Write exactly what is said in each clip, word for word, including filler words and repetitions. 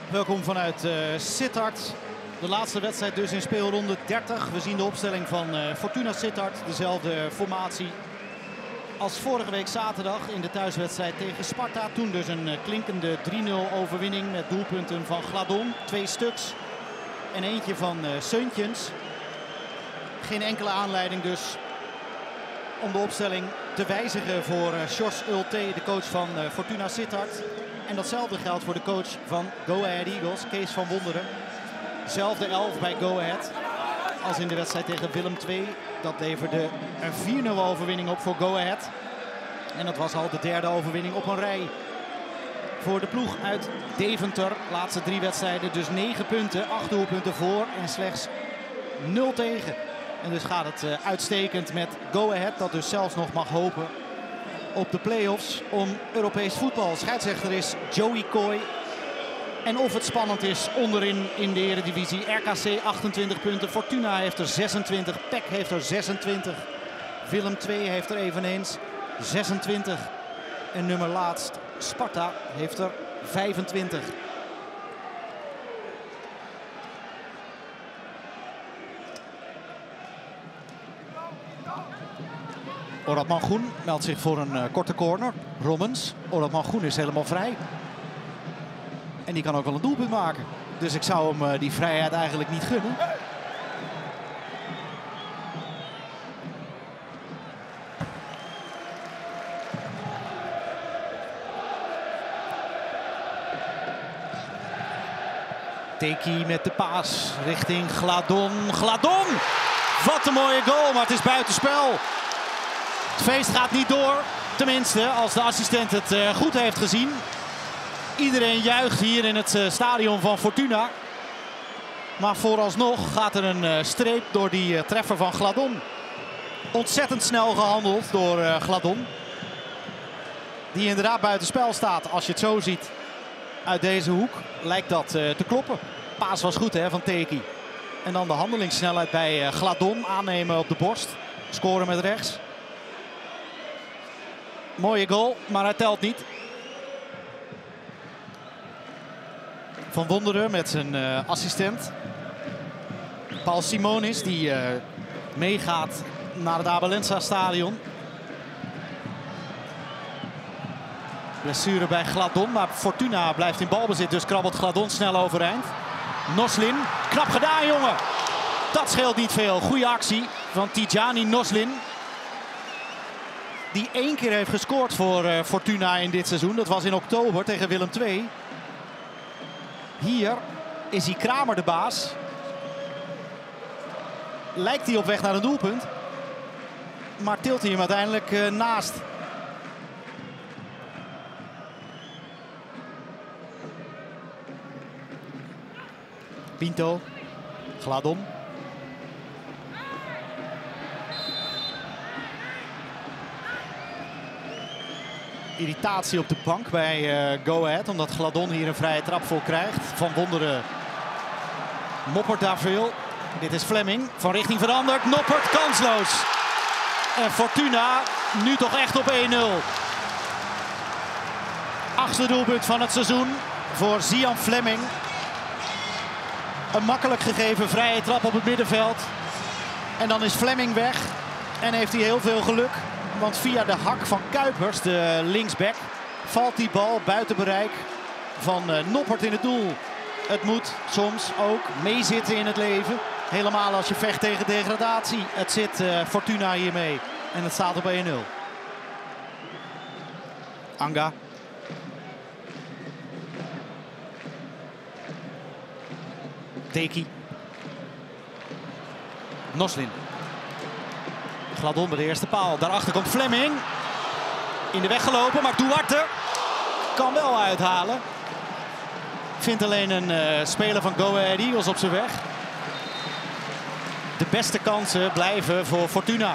Welkom vanuit uh, Sittard. De laatste wedstrijd dus in speelronde dertig. We zien de opstelling van uh, Fortuna Sittard. Dezelfde formatie als vorige week zaterdag in de thuiswedstrijd tegen Sparta. Toen dus een uh, klinkende drie nul overwinning met doelpunten van Gladon. Twee stuks en eentje van uh, Seuntjens. Geen enkele aanleiding dus om de opstelling te wijzigen voor uh, Sjors Ulte, de coach van uh, Fortuna Sittard. En datzelfde geldt voor de coach van Go Ahead Eagles, Kees van Wonderen. Zelfde elf bij Go Ahead als in de wedstrijd tegen Willem twee. Dat leverde een vier nul overwinning op voor Go Ahead. En dat was al de derde overwinning op een rij voor de ploeg uit Deventer. Laatste drie wedstrijden dus negen punten, acht doelpunten voor en slechts nul tegen. En dus gaat het uh, uitstekend met Go Ahead, dat dus zelfs nog mag hopen op de play-offs om Europees voetbal. Scheidsrechter is Joey Kooi. En of het spannend is onderin in de Eredivisie. R K C achtentwintig punten, Fortuna heeft er zesentwintig, P E C heeft er zesentwintig. Willem twee heeft er eveneens zesentwintig. En nummer laatst Sparta heeft er vijfentwintig. Orad Mangoen meldt zich voor een uh, korte corner. Rommens. Orad Mangoen is helemaal vrij. En die kan ook wel een doelpunt maken. Dus ik zou hem uh, die vrijheid eigenlijk niet gunnen. Teki met de paas richting Gladon. Gladon! Wat een mooie goal, maar het is buitenspel. Het feest gaat niet door, tenminste als de assistent het uh, goed heeft gezien. Iedereen juicht hier in het uh, stadion van Fortuna. Maar vooralsnog gaat er een uh, streep door die uh, treffer van Gladon. Ontzettend snel gehandeld door uh, Gladon. Die inderdaad buitenspel staat. Als je het zo ziet uit deze hoek lijkt dat uh, te kloppen. Paas was goed hè, van Teki. En dan de handelingssnelheid bij uh, Gladon. Aannemen op de borst. Scoren met rechts. Mooie goal, maar hij telt niet. Van Wonderen met zijn uh, assistent. Paul Simonis die uh, meegaat naar het Abelensa stadion. Blessure bij Gladon, maar Fortuna blijft in balbezit. Dus krabbelt Gladon snel overeind. Noslin, knap gedaan jongen. Dat scheelt niet veel. Goede actie van Tijani Noslin. Die één keer heeft gescoord voor uh, Fortuna in dit seizoen. Dat was in oktober tegen Willem twee. Hier is hij Kramer de baas. Lijkt hij op weg naar een doelpunt. Maar tilt hij hem uiteindelijk uh, naast. Pinto. Gladon. Irritatie op de bank bij uh, Go Ahead. Omdat Gladon hier een vrije trap voor krijgt. Van Wonderen moppert daar veel. Dit is Fleming. Van richting veranderd. Noppert kansloos. En Fortuna nu toch echt op één nul. Achtste doelpunt van het seizoen voor Zian Fleming. Een makkelijk gegeven vrije trap op het middenveld. En dan is Fleming weg. En heeft hij heel veel geluk. Want via de hak van Kuipers, de linksback, valt die bal buiten bereik van uh, Noppert in het doel. Het moet soms ook meezitten in het leven. Helemaal als je vecht tegen degradatie. Het zit uh, Fortuna hiermee. En het staat op één nul. Anga. Teki. Noslin. Gladon bij de eerste paal. Daarachter komt Fleming. In de weg gelopen, maar Duarte kan wel uithalen. Vindt alleen een uh, speler van Go Ahead Eagles op zijn weg. De beste kansen blijven voor Fortuna.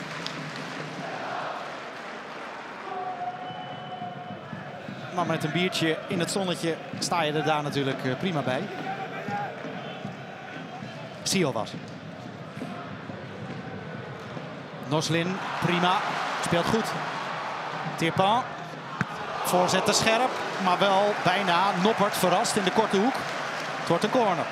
Maar met een biertje in het zonnetje sta je er daar natuurlijk uh, prima bij. Siovas. Noslin, prima. Speelt goed. Tirpan. Voorzet te scherp, maar wel bijna Noppert verrast in de korte hoek. Het wordt een corner.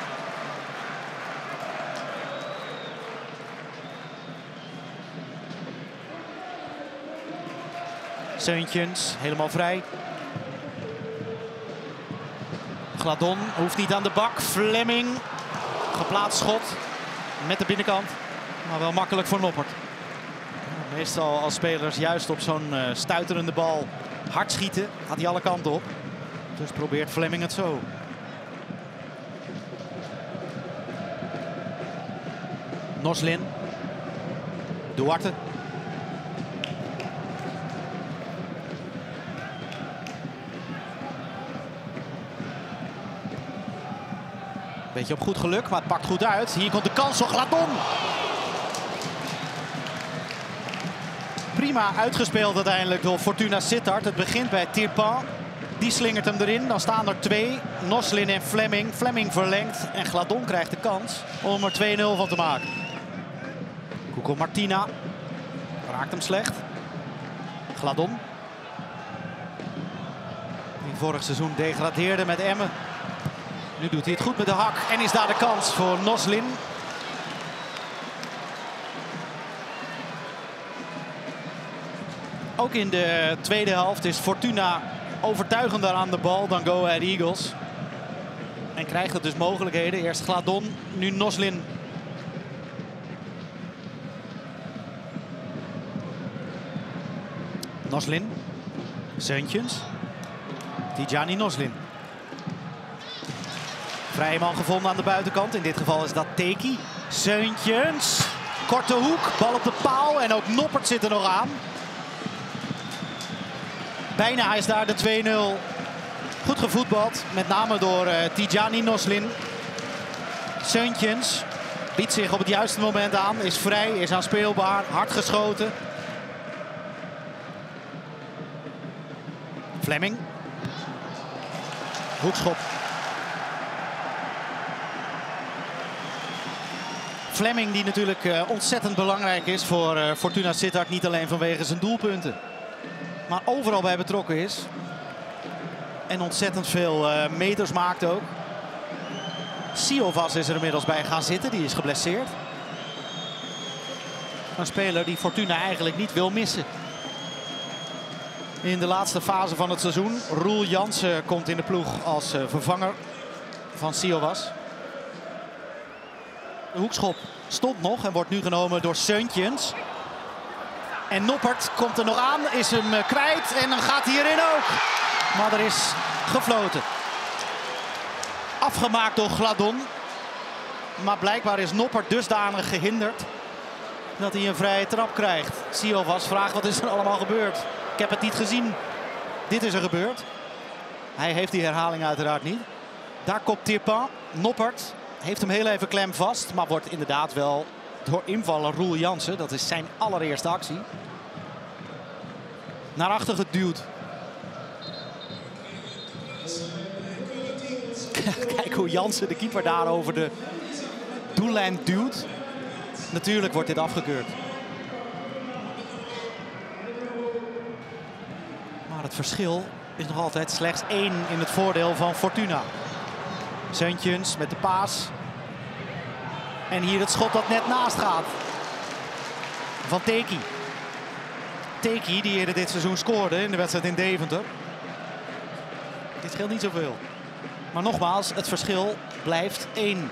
Seuntjens, helemaal vrij. Gladon hoeft niet aan de bak. Flemming, geplaatst schot met de binnenkant. Maar wel makkelijk voor Noppert. Meestal als spelers juist op zo'n uh, stuiterende bal hard schieten, gaat hij alle kanten op. Dus probeert Flemming het zo. Noslin. Duarte. Beetje op goed geluk, maar het pakt goed uit. Hier komt de kans voor Gladon. Prima uitgespeeld uiteindelijk door Fortuna Sittard. Het begint bij Tirpan. Die slingert hem erin. Dan staan er twee. Noslin en Flemming. Flemming verlengt. En Gladon krijgt de kans om er twee nul van te maken. Cuco Martina. Raakt hem slecht. Gladon. Die vorig seizoen degradeerde met Emmen. Nu doet hij het goed met de hak. En is daar de kans voor Noslin. Ook in de tweede helft is Fortuna overtuigender aan de bal dan Go Ahead Eagles. En krijgt het dus mogelijkheden. Eerst Gladon, nu Noslin. Noslin. Seuntjens. Tijani Noslin. Vrije man gevonden aan de buitenkant. In dit geval is dat Teki. Seuntjens. Korte hoek. Bal op de paal. En ook Noppert zit er nog aan. Bijna is daar de twee nul. Goed gevoetbald. Met name door uh, Tijani Noslin. Seuntjens biedt zich op het juiste moment aan. Is vrij. Is aanspeelbaar. Hard geschoten. Flemming. Hoekschop. Flemming die natuurlijk uh, ontzettend belangrijk is voor uh, Fortuna Sittard. Niet alleen vanwege zijn doelpunten. Maar overal bij betrokken is. En ontzettend veel uh, meters maakt ook. Siovas is er inmiddels bij gaan zitten. Die is geblesseerd. Een speler die Fortuna eigenlijk niet wil missen. In de laatste fase van het seizoen. Roel Jansen komt in de ploeg als uh, vervanger van Siovas. De hoekschop stond nog en wordt nu genomen door Seuntjens. En Noppert komt er nog aan, is hem uh, kwijt en dan gaat hij erin ook. Maar er is gefloten. Afgemaakt door Gladon. Maar blijkbaar is Noppert dusdanig gehinderd dat hij een vrije trap krijgt. Siovas vraagt wat is er allemaal gebeurd. Ik heb het niet gezien. Dit is er gebeurd. Hij heeft die herhaling uiteraard niet. Daar komt Tirpan. Noppert heeft hem heel even klem vast. Maar wordt inderdaad wel door invaller Roel Jansen. Dat is zijn allereerste actie. Naar achter geduwd. Kijk hoe Jansen de keeper daar over de doellijn duwt. Natuurlijk wordt dit afgekeurd. Maar het verschil is nog altijd slechts één in het voordeel van Fortuna. Seuntjens met de paas. En hier het schot dat net naast gaat. Van Teki. Teki die eerder dit seizoen scoorde in de wedstrijd in Deventer. Dit scheelt niet zoveel. Maar nogmaals, het verschil blijft één.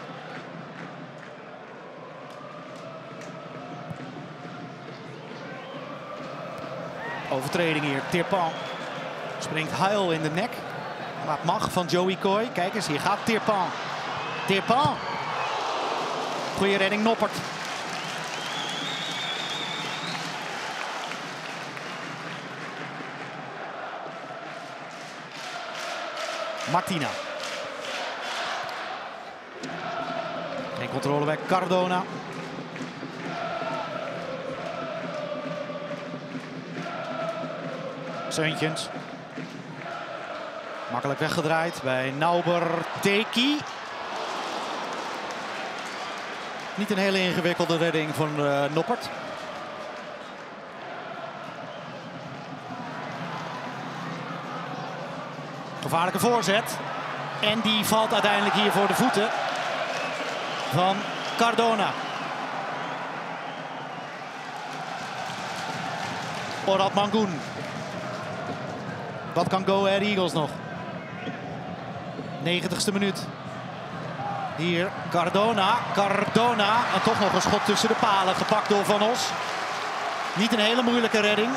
Overtreding hier. Tirpan springt huil in de nek. Maar het mag van Joey Coy. Kijk eens, hier gaat Tirpan. Tirpan. Goeie redding, Noppert. Martina. Geen controle bij Cardona. Seuntjens. Makkelijk weggedraaid bij Nauber Teki. Niet een hele ingewikkelde redding van uh, Noppert. Gevaarlijke voorzet. En die valt uiteindelijk hier voor de voeten van Cardona. Orad Mangoen. Wat kan Go Ahead Eagles nog? negentigste minuut. Hier Cardona. Cardona. En toch nog een schot tussen de palen. Gepakt door Van Os. Niet een hele moeilijke redding.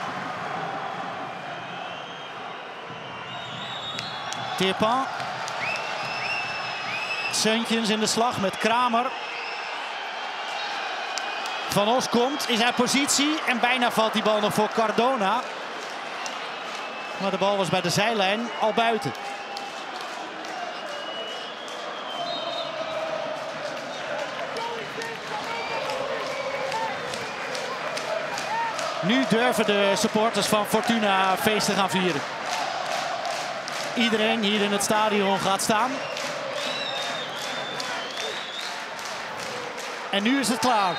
Tirpan. Seuntjens in de slag met Kramer. Van Os komt, is uit positie en bijna valt die bal nog voor Cardona. Maar de bal was bij de zijlijn al buiten. Nu durven de supporters van Fortuna feest te gaan vieren. Iedereen hier in het stadion gaat staan. En nu is het klaar.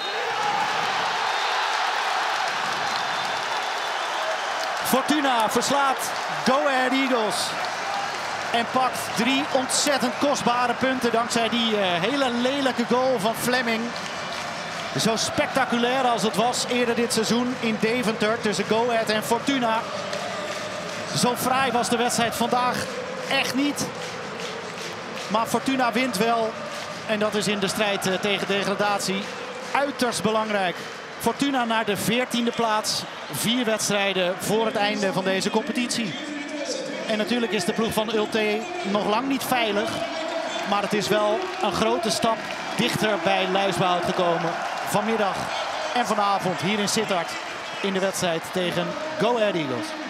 Fortuna verslaat Go Ahead Eagles. En pakt drie ontzettend kostbare punten dankzij die uh, hele lelijke goal van Fleming. Zo spectaculair als het was eerder dit seizoen in Deventer tussen Go Ahead en Fortuna. Zo fraai was de wedstrijd vandaag echt niet. Maar Fortuna wint wel. En dat is in de strijd uh, tegen degradatie uiterst belangrijk. Fortuna naar de veertiende plaats. Vier wedstrijden voor het einde van deze competitie. En natuurlijk is de ploeg van Ulte nog lang niet veilig. Maar het is wel een grote stap dichter bij Luisbouw gekomen. Vanmiddag en vanavond hier in Sittard in de wedstrijd tegen Go Ahead Eagles.